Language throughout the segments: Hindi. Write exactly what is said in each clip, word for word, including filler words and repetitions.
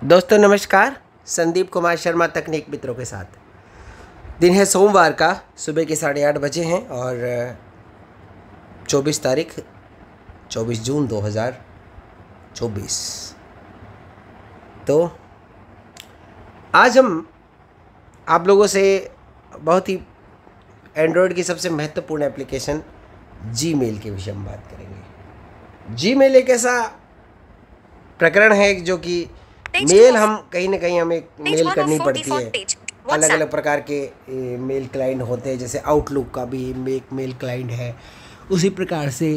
दोस्तों नमस्कार, संदीप कुमार शर्मा तकनीक मित्रों के साथ। दिन है सोमवार का, सुबह के साढ़े आठ बजे हैं और चौबीस तारीख चौबीस जून दो हज़ार चौबीस। तो आज हम आप लोगों से बहुत ही एंड्रॉयड की सबसे महत्वपूर्ण एप्लीकेशन जीमेल के विषय में बात करेंगे। जीमेल एक ऐसा प्रकरण है जो कि मेल हम कहीं ना कहीं हमें मेल करनी पड़ती है। अलग अलग प्रकार के मेल क्लाइंट होते हैं, जैसे आउटलुक का भी एक मेल क्लाइंट है, उसी प्रकार से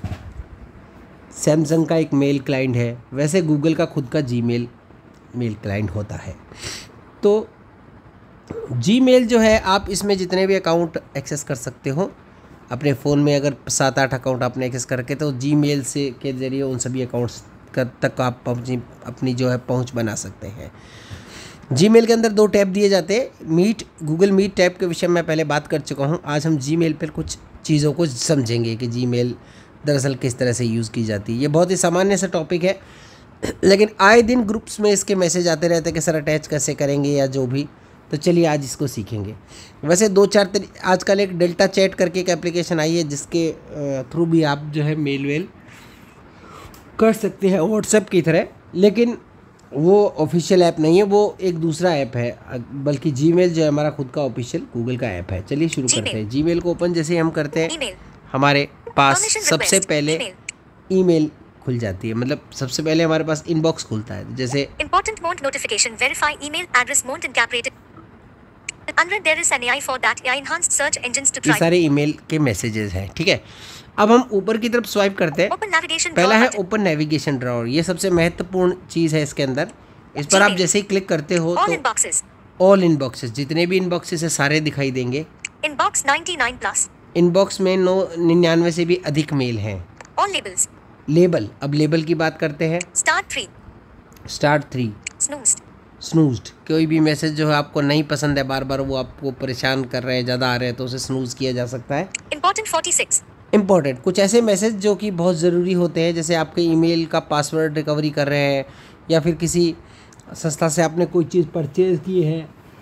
सैमसंग का एक मेल क्लाइंट है, वैसे गूगल का खुद का जीमेल मेल क्लाइंट होता है। तो जीमेल जो है, आप इसमें जितने भी अकाउंट एक्सेस कर सकते हो अपने फ़ोन में, अगर सात आठ अकाउंट आपने एक्सेस करके, तो जीमेल से के ज़रिए उन सभी अकाउंट्स तक आप पहुँच अपनी जो है पहुँच बना सकते हैं। जीमेल के अंदर दो टैब दिए जाते हैं। मीट गूगल मीट टैब के विषय में मैं पहले बात कर चुका हूँ। आज हम जीमेल पर कुछ चीज़ों को समझेंगे कि जीमेल दरअसल किस तरह से यूज़ की जाती है। ये बहुत ही सामान्य सा टॉपिक है, लेकिन आए दिन ग्रुप्स में इसके मैसेज आते रहते हैं कि सर अटैच कैसे करेंगे या जो भी। तो चलिए आज इसको सीखेंगे। वैसे दो चार तरी आजकल एक डेल्टा चैट करके एक एप्लीकेशन आई है, जिसके थ्रू भी आप जो है मेल वेल कर सकते हैं व्हाट्सएप की तरह, लेकिन वो ऑफिशियल ऐप नहीं है, वो एक दूसरा ऐप है। बल्कि जीमेल जो है हमारा खुद का ऑफिशियल गूगल का ऐप है। चलिए शुरू करते हैं। जीमेल को ओपन जैसे हम करते हैं, हमारे पास सबसे पहले ईमेल खुल जाती है। मतलब सबसे पहले हमारे पास इनबॉक्स खुलता है। जैसे Important mount notification verify email address mount encapsulated unread there is an A I for that A I enhanced search engines to ये try सारे ईमेल के मैसेजेस हैं, ठीक है। अब हम ऊपर की तरफ स्वाइप करते हैं। open navigation पहला drawer है button ओपन नेविगेशन ड्रॉअर। ये सबसे महत्वपूर्ण चीज़ है इसके अंदर। इस पर आप Gmail. जैसे ही क्लिक करते हो all तो inboxes ऑल इनबॉक्सेस, जितने भी इनबॉक्सेस है सारे दिखाई देंगे। inbox ninety-nine plus इनबॉक्स में नौ निन्यानवे से भी अधिक मेल हैं। all labels लेबल, अब लेबल की बात करते हैं। start three start three, snoozed snoozed, कोई भी मैसेज जो है आपको नहीं पसंद है, बार बार वो आपको परेशान कर रहे हैं, ज़्यादा आ रहे हैं, तो उसे स्नूज किया जा सकता है। important forty-six इम्पॉर्टेंट, कुछ ऐसे मैसेज जो कि बहुत ज़रूरी होते हैं, जैसे आपके ईमेल का पासवर्ड रिकवरी कर रहे हैं, या फिर किसी संस्था से आपने कोई चीज़ परचेज़ की है,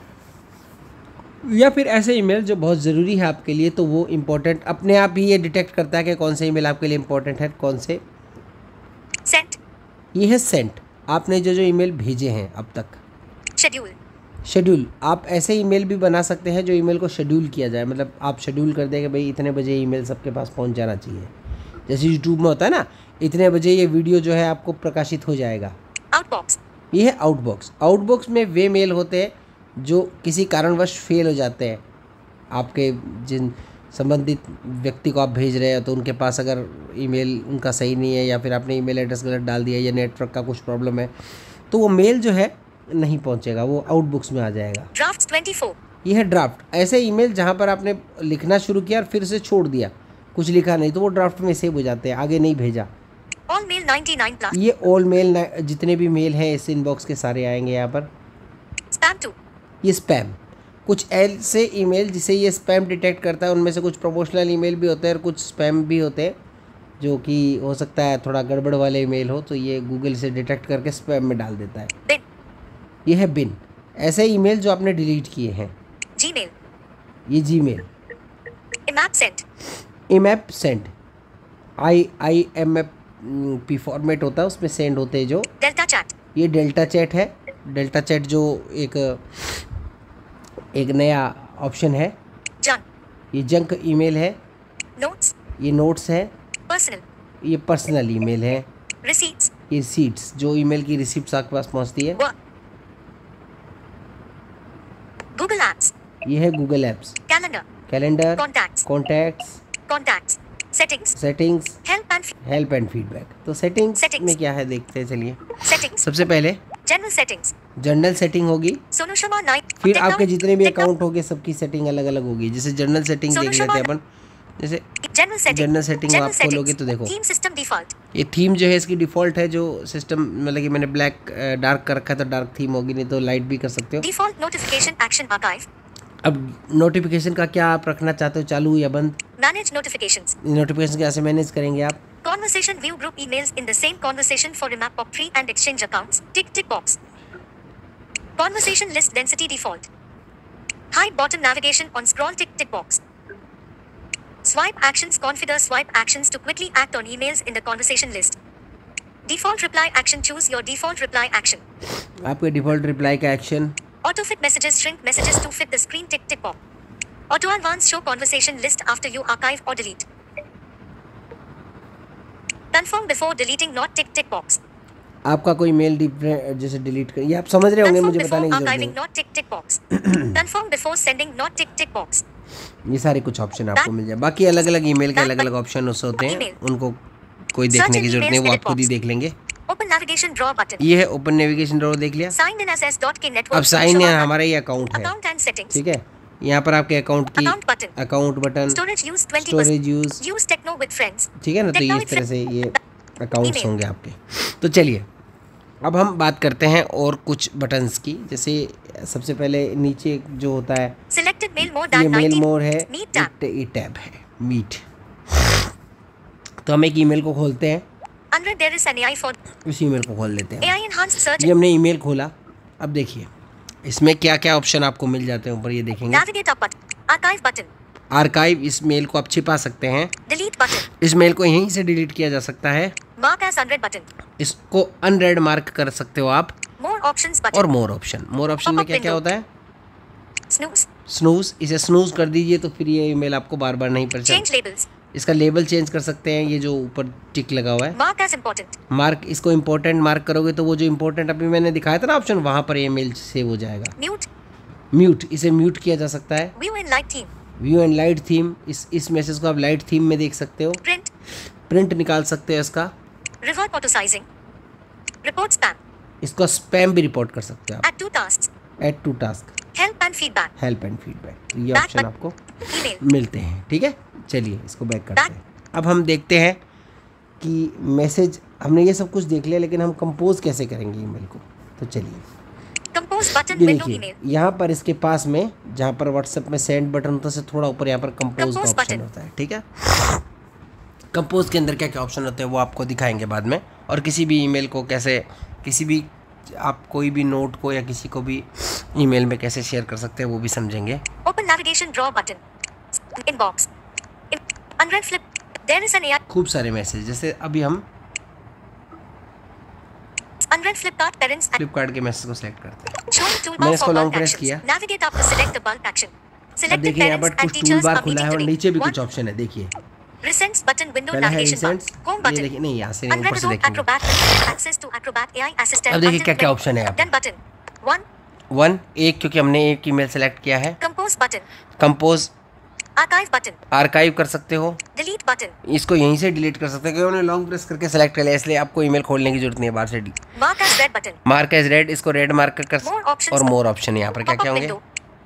या फिर ऐसे ईमेल जो बहुत ज़रूरी है आपके लिए, तो वो इम्पोर्टेंट अपने आप ही ये डिटेक्ट करता है कि कौन से ईमेल आपके लिए इम्पोर्टेंट है, कौन से। sent ये है सेंट, आपने जो जो ईमेल भेजे हैं अब तक। schedule शेड्यूल, आप ऐसे ईमेल भी बना सकते हैं जो ईमेल को शेड्यूल किया जाए। मतलब आप शेड्यूल कर दें कि भाई इतने बजे ईमेल सबके पास पहुंच जाना चाहिए। जैसे यूट्यूब में होता है ना, इतने बजे ये वीडियो जो है आपको प्रकाशित हो जाएगा। outbox ये है आउटबॉक्स। आउटबॉक्स में वे मेल होते हैं जो किसी कारणवश फेल हो जाते हैं। आपके जिन संबंधित व्यक्ति को आप भेज रहे हैं, तो उनके पास अगर ईमेल उनका सही नहीं है, या फिर आपने ईमेल एड्रेस गलत डाल दिया, या नेटवर्क का कुछ प्रॉब्लम है, तो वो मेल जो है नहीं पहुंचेगा, वो आउटबॉक्स में आ जाएगा। drafts twenty-four ये है ड्राफ्ट, ऐसे ईमेल जहां पर आपने लिखना शुरू किया और फिर से छोड़ दिया, कुछ लिखा नहीं, तो वो ड्राफ्ट में सेव हो जाते हैं, आगे नहीं भेजा। all mail ninety-nine plus ये ऑल मेल, जितने भी मेल हैं इस इनबॉक्स के सारे आएंगे यहाँ पर। spam two ये स्पैम, कुछ ऐसे ईमेल जिसे ये स्पैम डिटेक्ट करता है। उनमें से कुछ प्रमोशनल ईमेल भी होते हैं और कुछ स्पैम भी होते हैं, जो कि हो सकता है थोड़ा गड़बड़ वाले ईमेल हो, तो ये गूगल से डिटेक्ट करके स्पैम में डाल देता है। bin ये है बिन, ऐसे ईमेल जो आपने डिलीट किए हैं। gmail ये Gmail. imap sent IMAP sent, I I M F P format होता है, उसमें सेंड होते हैं जो। delta chat ये डेल्टा चैट है। डेल्टा चैट जो एक एक नया ऑप्शन है। junk ये जंक ईमेल है। notes ये नोट्स है। personal ये पर्सनल ईमेल है। receipts ये सीट्स, जो ईमेल की रिसिप्ट्स आपके पास पहुंचती है। work google apps ये है Google apps. calendar calendar, contacts contacts, contacts settings settings, help and fe- help and feedback. तो सेटिंग्स Settings. में क्या है देखते हैं, चलिए। settings सबसे पहले general settings जनरल सेटिंग होगी, Sonu Sharma nine फिर Techno- आपके जितने भी Techno- अकाउंट होंगे सबकी सेटिंग अलग अलग होगी। जैसे जनरल सेटिंग सोनू देख लेते हैं शर्मा- अपन। जैसे general setting general setting general आप खोलोगे settings तो देखो, theme system default ये थीम जो है इसकी डिफ़ॉल्ट है, जो सिस्टम मतलब कि मैंने ब्लैक डार्क कर रखा है, तो डार्क थीम होगी, नहीं तो लाइट भी कर सकते हो। default notification action archive अब नोटिफिकेशन का क्या आप रखना चाहते हो, चालू या बंद? manage notifications नोटिफिकेशन कैसे मैनेज करेंगे आप? conversation view group emails in the same conversation for remap pop three and exchange accounts tick tick box Conversation list density default. Hide bottom navigation on scroll tick tick box. Swipe actions configure swipe actions to quickly act on emails in the conversation list. Default reply action choose your default reply action. आपके डिफॉल्ट रिप्लाई का action. Auto fit messages shrink messages to fit the screen tick tick box. Auto advance show conversation list after you archive or delete. Confirm before deleting not tick tick box. आपका कोई मेल जैसे डिलीट कर, ये आप समझ रहे होंगे, मुझे बताने की जरूरत नहीं. not tick tick box. Confirm before sending not tick tick box. ये सारे कुछ ऑप्शन आपको मिल जाए. बाकी अलग अलग ईमेल के अलग अलग ऑप्शन होते हैं, उनको कोई देखने की जरूरत नहीं, वो आप खुद ही देख लेंगे. Open navigation draw button. ये है ओपन नेविगेशन ड्रॉ, देख लिया. Sign in as s.k network. अब साइन इन हमारा ये अकाउंट है, Account and settings. ठीक है. यहाँ पर आपके अकाउंट की account button, storage use twenty storage use, use techno with friends, ठीक है ना. तो ये इस तरह से ये अकाउंट्स होंगे आपके. तो चलिए अब हम बात करते हैं और कुछ बटन्स की. जैसे सबसे पहले नीचे जो होता है सिलेक्टेड मेल मोर ये दैट मेल नाइंटी मोर है, मीट ये टैब है मीट. तो हम एक ईमेल को खोलते हैं. Under there is an AI for इस ईमेल को खोल लेते हैं. AI enhanced search. ये हमने ईमेल खोला. अब देखिए इसमें क्या क्या ऑप्शन आपको मिल जाते हैं ऊपर, ये देखेंगे. Navigate up button, archive button, archive, इस मेल को आप छिपा सकते हैं. डिलीट बटन, इस मेल को यहीं से डिलीट किया जा सकता है. मार्क एज अनरेड बटन, इसको अनरेड मार्क कर सकते हो आप. मोर ऑप्शंस बटन और मोर ऑप्शन, मोर ऑप्शन में क्या क्या होता है. स्नूज, स्नूज, इसे स्नूज कर दीजिए तो फिर ये ईमेल आपको बार बार नहीं पड़ चेंज जाए. लेबल्स, इसका लेबल चेंज कर सकते हैं. ये जो ऊपर टिक लगा हुआ है मार्क एज इंपॉर्टेंट, मार्क, इसको इंपॉर्टेंट मार्क करोगे तो वो जो इंपॉर्टेंट अभी मैंने दिखाया था ना ऑप्शन, वहां पर ये मेल सेव हो जाएगा. म्यूट, म्यूट, इसे म्यूट किया जा सकता है. View in light theme, view and light theme, इस इस मैसेज को आप लाइट थीम में देख सकते हो. प्रिंट, प्रिंट निकाल सकते हो इसका. Revert auto sizing, report spam, इसको स्पैम भी रिपोर्ट कर सकते हो आप. Add to tasks, add to task, help and feedback, help and feedback, ये Back ऑप्शन but- आपको ईमेल, मिलते हैं. ठीक है, चलिए इसको बैक करते हैं. अब हम देखते हैं कि मैसेज, हमने ये सब कुछ देख लिया, लेकिन हम कंपोज कैसे करेंगे ईमेल को. तो चलिए कंपोज बटन ये विंडो देखिए ईमेल, यहाँ पर इसके पास में जहाँ पर व्हाट्सएप में सेंड बटन होता है से थोड़ा ऊपर यहाँ पर कंपोज का Compose ऑप्शन button. होता है. ठीक है, कंपोज के अंदर क्या क्या ऑप्शन होते हैं वो आपको दिखाएंगे बाद में. और किसी भी ईमेल को कैसे, किसी भी आप कोई भी नोट को या किसी को भी ईमेल में कैसे शेयर कर सकते हैं वो भी समझेंगे. Open navigation drawer button, inbox, unread flip, there is an AI, खूब सारे मैसेज. जैसे अभी हम अनरेड फ्लिपकार्ट पेरेंट्स, फ्लिपकार्ट के मैसेज को सिलेक्ट करते हैं. शोइंग टूलबार मैंने इसको for long bulk press actions, किया. Navigate up to select the bulk action, अब सिलेक्टेड देखिए यहाँ पेरेंट्स पर एंड कुछ टीचर्स टूलबार आर खुला है मीटिंग और टुडे. नीचे भी कुछ ऑप्शन है. देखिए रिसेंट्स बटन विंडो पहला है नेविगेशन बार, रिसेंट्स, होम ये बटन, देखिए नहीं यहाँ से ऊपर अनरेड से डॉट देखेंगे. Acrobat, access to Acrobat AI assistant. अब देखिए क्या-क्या ऑप्शन है यहाँ पे. डन बटन, वन, वन, एक, क्योंकि हमने एक ईमेल सेलेक्ट किया है. Compose button, compose, archive button, archive कर सकते हो. डिलीट बटन, इसको यहीं से डिलीट कर सकते हैं, क्योंकि उन्होंने लॉन्ग प्रेस करके सेलेक्ट कर लिया, इसलिए आपको ईमेल खोलने की जरूरत नहीं है बाहर से. Mark as read button, mark as read, इसको रेड मार्क कर More कर options और मोर ऑप्शन यहाँ पर क्या क्या होंगे.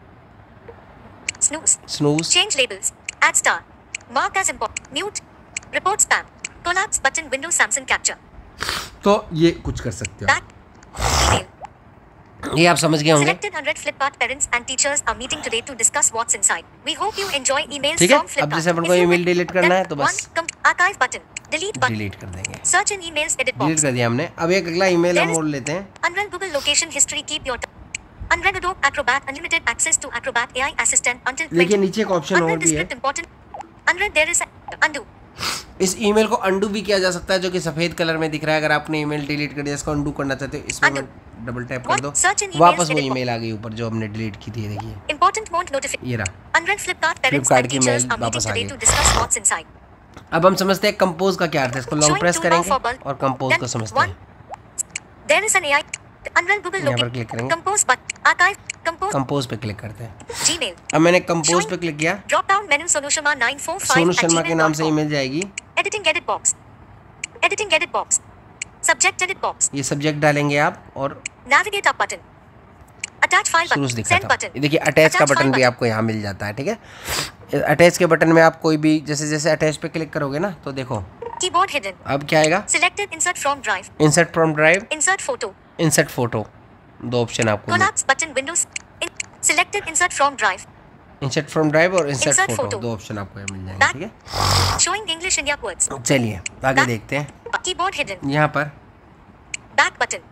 Snooze, snooze, change labels, add star, mark as important, mute, report spam, collapse button window Samsung capture, तो ये कुछ कर सकते हो. बैक, ईमेल, ये आप समझ गए होंगे. selected one hundred Flipkart parents and teachers are meeting today to discuss what's inside. We hope you enjoy emails ठीक है, from Flipkart. अब जैसे अपन को If you email would- delete करना है तो then बस- one, com- archive button, delete button, delete कर देंगे. search in emails edit delete box, कर दिया हमने. अब एक अगला ईमेल हम There is- मोड़ लेते हैं. unread Google location history, keep your unread Adobe Acrobat, unlimited access to Acrobat A I assistant until देखिए twenty. नीचे एक ऑप्शन और Unread भी है. script important. Unread there is a- undo. इस ईमेल को अंडू भी किया जा सकता है, जो कि सफेद कलर में दिख रहा है. अगर आपने ईमेल डिलीट कर दिया, इसको अंडू करना चाहते हो, इसमें Undo. डबल टैप कर What? दो, Search in emails वापस वो edit box. ईमेल आ गई ऊपर जो हमने डिलीट की थी. देखिए Important won't notify. ये रहा. Unread Flipkart parents Flipkart and की teachers mail are meeting वापस आ today गई. to discuss what's inside. अब हम समझते हैं कंपोज का क्या अर्थ है. इसको लॉन्ग Showing प्रेस toolbar करेंगे for bulk. और कंपोज Then को समझते one. हैं. There is an A I. Unread Google यहाँ पर location. क्लिक करेंगे. Compose but archive. Compose. Compose पे क्लिक करते हैं. Gmail. अब मैंने कंपोज पे क्लिक किया. Drop down menu Sonu Sharma nine four five Sonu at Sharma के नाम से gmail dot com. ईमेल जाएगी. Editing edit box. Editing edit box. Subject edit box. ये सब्जेक्ट डालेंगे आप और Navigate up button. Attach file शुरू button. से दिखा Send था. button. ये देखिए अटैच का Attach बटन file भी button. आपको यहाँ मिल जाता है. ठीक है, अटैच के बटन में आप कोई भी जैसे जैसे अटैच पे क्लिक करोगे ना तो देखो Keyboard hidden. अब क्या आएगा. Selected insert from drive. Insert from drive, Insert photo. Insert photo, दो ऑप्शन आपको मिल. Collapse button Windows. In, selected insert from drive. Insert from drive और इंसर्ट Insert फोटो, photo. दो ऑप्शन आपको यहाँ मिल जाएंगे. Back. ठीक है, Showing English India words. चलिए आगे Back. देखते हैं. Keyboard hidden. यहाँ पर Back button.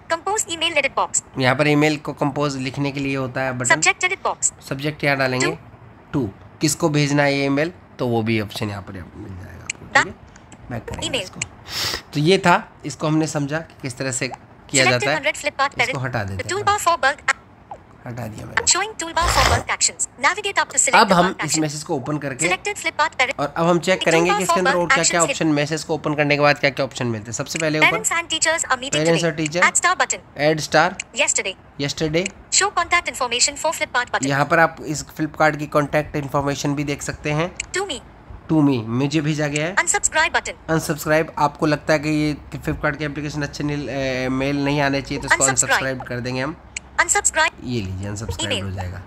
Compose email edit box. यहाँ पर ईमेल को कंपोज लिखने के लिए होता है button. Subject edit box. Subject यहाँ डालेंगे टू, किसको भेजना है ये ईमेल, तो वो भी ऑप्शन यहाँ पर मिल जाएगा आपको, ठीक है। बैक करेंगे इसको। तो ये था, इसको हमने समझा कि किस तरह से किया जाता है। इसको हटा देते हैं, Toolbar for bulk. हटा दिया मैंने। Showing toolbar for bulk actions. Navigate up to select अब the हम bulk इस action. मैसेज को ओपन करके Selected Flipkart parent. और अब हम चेक करेंगे कि इसके अंदर और क्या क्या Actions ऑप्शन, मैसेज को ओपन करने के बाद क्या क्या ऑप्शन मिलते हैं। सबसे पहले ऊपर Parents and teachers are meeting Parents today. और teacher. Add star button. Add star, Yesterday. Yesterday, Show contact information for Flipkart button. यहाँ पर आप इस फ्लिपकार्ट की कॉन्टैक्ट इन्फॉर्मेशन भी देख सकते हैं। To me. टू मी, मुझे भेजा गया है। Unsubscribe button. अनसब्सक्राइब, आपको लगता है कि ये फ्लिपकार्ट की एप्लीकेशन अच्छे नहीं, मेल नहीं आने चाहिए, तो इसको Unsubscribe. अनसब्सक्राइब कर देंगे हम। Unsubscribe. ये लीजिए, अनसब्सक्राइब Email. हो जाएगा।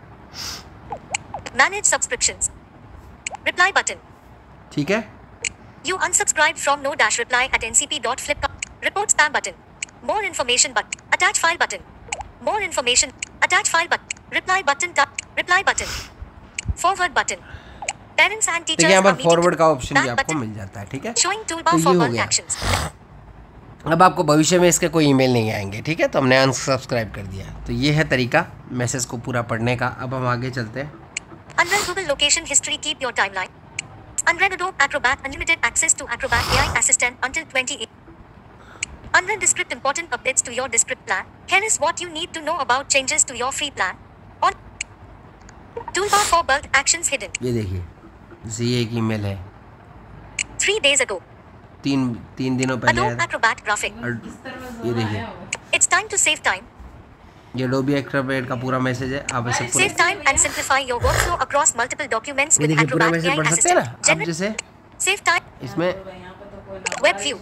Manage subscriptions. Reply button. ठीक है, You unsubscribed from no dash reply at ncp.flipkart. Report spam button. More information button. Attach file button. More information. Attach file button. Reply button. Tap. Reply button. Forward button. Parents and teachers देखिए यहाँ are पर meeting फॉरवर्ड का today. ऑप्शन भी Back आपको button. मिल जाता है, ठीक है। Showing तो toolbar ये for हो bulk गया। actions. अब आपको भविष्य में इसके कोई ईमेल नहीं आएंगे, ठीक है। तो हमने अनसब्सक्राइब कर दिया। तो ये है तरीका मैसेज को पूरा पढ़ने का। अब हम आगे चलते हैं। Unread Google location history. Keep your timeline. Unread Adobe Acrobat. Unlimited access to Acrobat A I Assistant until twenty-eight. Unread Descript. Important updates to your Descript plan. Here is what you need to know about changes to your free plan. On toolbar for bulk actions hidden. ये देखिए, जैसे ये एक ईमेल है, Three days ago. तीन तीन दिनों पहले आया Adobe था। Acrobat graphic. और ये देखिए, It's time to save time. ये Adobe Acrobat का पूरा मैसेज है। आप इसे पूरा, Save time and simplify your workflow across multiple documents ये with देखिए पूरा Acrobat मैसेज A I पढ़ सकते हैं ना Assistant. आप। Generate. जैसे Save time. इसमें Web view.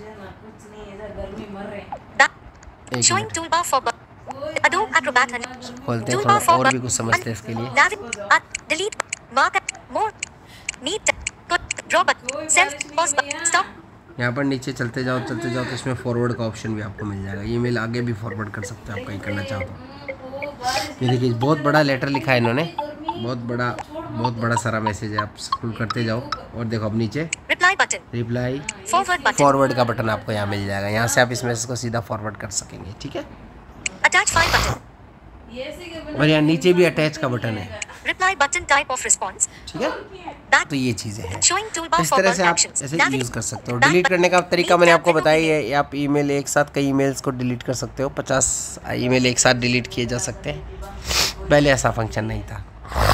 Back. एक Showing minute toolbar for bulk. Adobe Acrobat and खोलते हैं, toolbar थोड़ा for और bulk. भी कुछ समझते हैं इसके लिए। Navigate. Add. Delete. Mark. More. Need. Put. Draw button. Self. Pause button. Stop. यहाँ पर नीचे चलते जाओ चलते जाओ तो इसमें फॉरवर्ड का ऑप्शन भी आपको मिल जाएगा। ईमेल आगे भी फॉरवर्ड कर सकते हो आप, कहीं करना चाहो तो। ये देखिए, बहुत बड़ा लेटर लिखा है इन्होंने, बहुत बड़ा बहुत बड़ा सारा मैसेज है। आप स्क्रॉल करते जाओ और देखो अब नीचे Reply button. Reply, Forward button. Forward का बटन आपको यहाँ मिल जाएगा। यहाँ से आप इस मैसेज को सीधा फॉरवर्ड कर सकेंगे, ठीक है। Attach file button. और यहाँ नीचे भी अटैच का बटन है, Reply button. Type of response. ठीक है। Back. तो ये चीज़ें हैं, Showing toolbar इस for तरह bulk से आप actions. ऐसे Navigate. यूज़ कर सकते हो। Back delete button. करने का तरीका Leave मैंने tab आपको window बताया delete. है। आप ईमेल एक साथ कई ईमेल्स को डिलीट कर सकते हो, पचास ईमेल एक साथ डिलीट किए जा सकते हैं। पहले ऐसा फंक्शन नहीं था।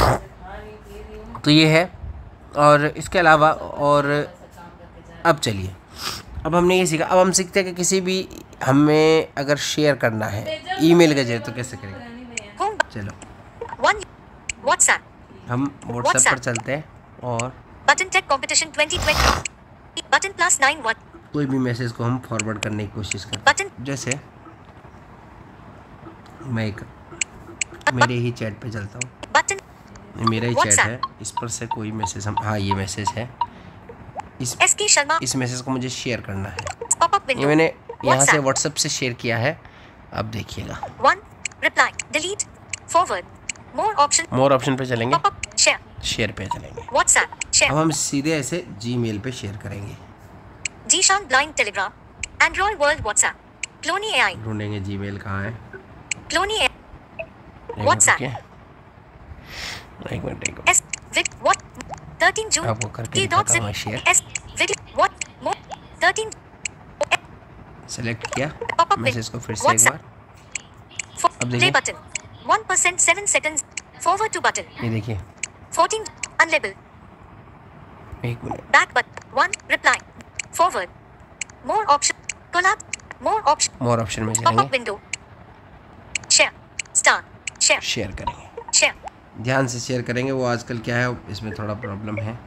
तो ये है, और इसके अलावा और अब चलिए, अब हमने ये सीखा। अब हम सीखते हैं कि किसी भी हमें अगर शेयर करना है ईमेल के जरिए तो कैसे करेंगे। Home. चलो One. WhatsApp. हम व्हाट्सएप पर चलते हैं और Button tech competition twenty twenty. Button plus nine one. कोई भी मैसेज को हम फॉरवर्ड करने की कोशिश करते Button. हैं। जैसे मैं एक मेरे ही चैट पे चलता हूँ, Button. मेरा ही चैट WhatsApp. है, इस पर से कोई मैसेज हम, हाँ ये मैसेज है, इस S K Sharma. इस मैसेज को मुझे शेयर करना है। Pop up ये window. मैंने यहाँ से WhatsApp. व्हाट्सएप से शेयर किया है। अब देखिएगा, One. Reply. Delete. Forward. More option. More option पे चलेंगे, Pop up. Share. शेयर पे चलेंगे। WhatsApp. Share. अब हम सीधे ऐसे जीमेल पे शेयर करेंगे। Jishan Blind Telegram. Android World WhatsApp. Cloney A I. ढूंढेंगे जीमेल कहाँ है। Cloney A I. एक मिनट WhatsApp. रुकिए। एक मिनट एक minute S. Vic. What? thirteen June. आपको करके T dot दिखाता हूँ zip. Share. S. Video. What? More. thirteen. Select किया Pop up मैसेज को फिर से एक WhatsApp. बार। For, अब play देखिए। button. one percent seven seconds. Forward to button. ये देखिए, fourteen. Unlabeled. एक minute, Back button. one. Reply. Forward. More option. Collab. More option. More option में Pop up चलेंगे, window. Share. Star. Share. Share करेंगे। Share. ध्यान से शेयर करेंगे, वो आजकल क्या है इसमें थोड़ा प्रॉब्लम है।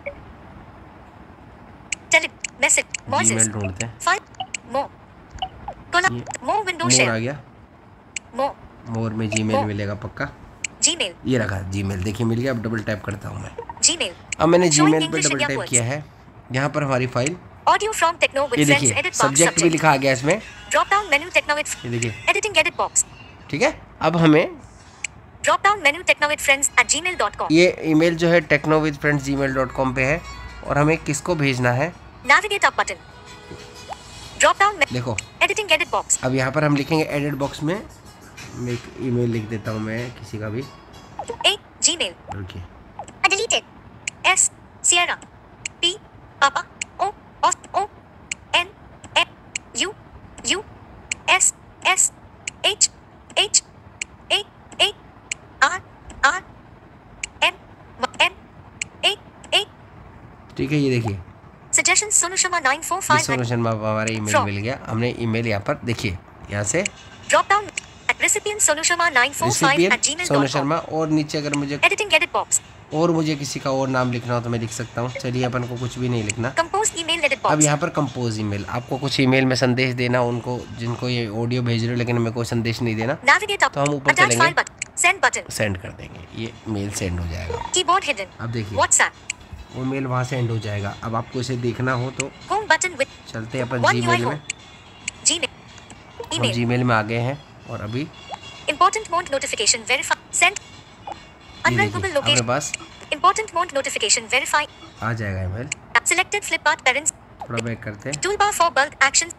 Tele. Message. Voices. जीमेल ढूंढते हैं, Five. More. Collab. ये More window मोर आ share. गया, More. मोर में जीमेल मोर। मिलेगा पक्का। Gmail. ये रखा जीमेल, देखिए मिल गया। अब डबल टैप करता हूँ मैं। Gmail. अब मैंने Showing जीमेल पे English double India tap words. किया है। यहाँ पर हमारी file, Audio from Techno with ये friends. देखिए Edit box. सब्जेक्ट भी Subject. लिखा आ गया इसमें, Drop down menu Techno with ये देखिए, editing edit box. ठीक है। अब हमें Drop down menu Techno with friends at gmail dot com. ये ईमेल जो है Techno with friends gmail dot com पे है, और हमें किसको भेजना है। Navigate up button. Drop down me- देखो editing edit box. अब यहाँ पर हम लिखेंगे एडिट बॉक्स में, मैं एक ईमेल लिख देता हूँ मैं किसी का भी। A Gmail. रुकिए, Deleted. S Sierra. P Papa. O O O N N U U S S H H A A R R M M A A. ठीक है, ये देखिए Suggestions Sonu Sharma nine four five. Sonu Sharma हमारा ईमेल From. मिल गया। हमने ईमेल यहाँ पर देखिए, यहाँ से Drop down. Recipient Sonu Sharma nine four five at recipient gmail Sonu dot com. Sharma, और नीचे अगर मुझे Editing edit box. और मुझे किसी का और नाम लिखना हो तो मैं लिख सकता हूँ। चलिए, अपन को कुछ भी नहीं लिखना। Compose email edit अब box. यहाँ पर कंपोज ईमेल, आपको कुछ ईमेल में संदेश देना उनको जिनको ये ऑडियो भेज रहे हो, लेकिन मेरे को संदेश नहीं देना, Navigate up. तो हम ऊपर Attach चलेंगे, file button. Send button. Send कर देंगे, ये मेल सेंड हो जाएगा। Keyboard hidden. अब देखिए WhatsApp. वो मेल वहाँ सेंड हो जाएगा। अब आपको इसे देखना हो तो Home button with चलते हैं अपन one U I Gmail home. में। Gmail. हम Email. जीमेल में आ गए हैं और अभी Important mode notification verify. Send. ये Unread देखिए Google अपने location. पास Important mode notification verify. आ जाएगा ईमेल। Selected Flipkart parents. थोड़ा बैक करते हैं, Toolbar for bulk actions.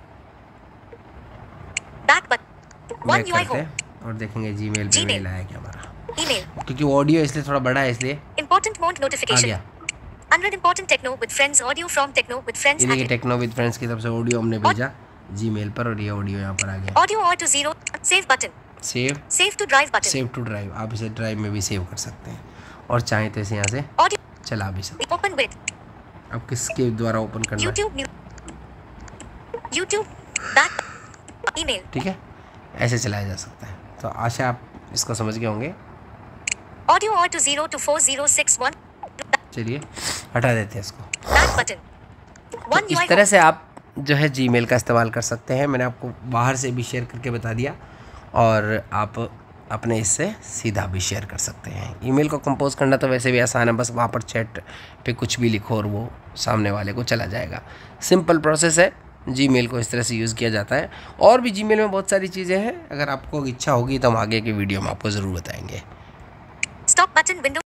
Back button. One बैक U I करते home. हैं और देखेंगे जीमेल पे Gmail. मेल आया क्या हमारा, Email. क्योंकि ऑडियो इसलिए थोड़ा बड़ा है इसलिए Important mode आ notification. गया। Unread important techno with friends audio from techno with friends. ये देखिए added. टेक्नो विद फ्रेंड्स की तरफ से ऑडियो हमने भेजा जीमेल पर, और ये ऑडियो यहाँ पर आ गया। Audio or to zero. Save button. Save Save to drive button. Save to drive, आप इसे ड्राइव में भी सेव कर सकते हैं और चाहें तो इसे यहाँ से Audio. चला भी सकते Open with. हैं। अब किसके द्वारा ओपन करना है, YouTube new. YouTube. Back. Email. ठीक है, ऐसे चलाया जा सकता है। तो आशा आप इसको समझ गए होंगे। Audio or to zero to four zero six one. चलिए हटा देते हैं इसको। Back button. One इस U I तरह home. से आप जो है जीमेल का इस्तेमाल कर सकते हैं। मैंने आपको बाहर से भी शेयर करके बता दिया, और आप अपने इससे सीधा भी शेयर कर सकते हैं। ईमेल को कंपोज करना तो वैसे भी आसान है, बस वहाँ पर चैट पे कुछ भी लिखो और वो सामने वाले को चला जाएगा। सिंपल प्रोसेस है, जीमेल को इस तरह से यूज़ किया जाता है। और भी जीमेल में बहुत सारी चीज़ें हैं, अगर आपको इच्छा होगी तो हम आगे की वीडियो में आपको ज़रूर बताएंगे। Stop button window.